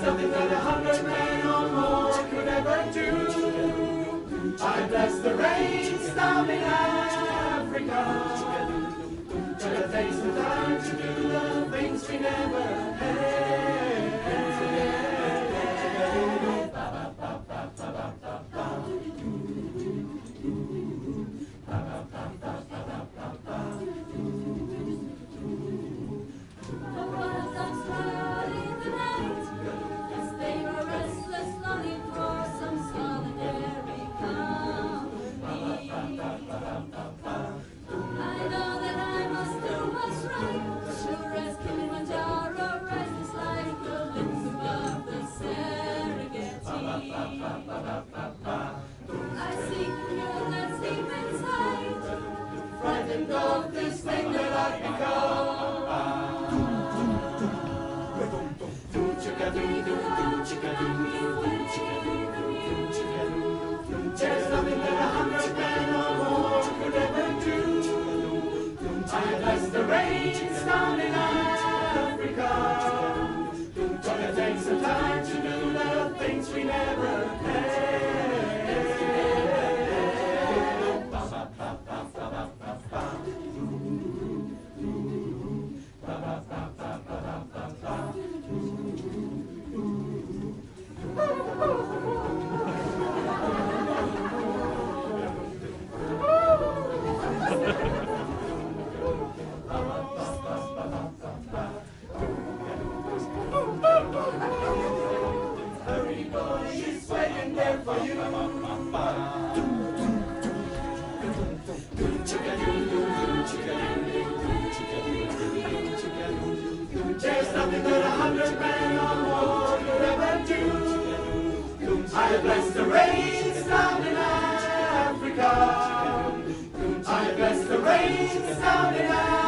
nothing that 100 men or more could ever do. I bless the rains down in Africa. Gonna take some time to do the things we never had. Frightened of this thing that I've become. There's nothing that 100 men or more could ever do. I bless the rains down in Africa. Gonna take some time to do the things we never had. Hurry boy, she's waiting there for you. There's nothing that 100 men or more could ever do. I bless the rains down in Africa. I bless the rains down in Africa.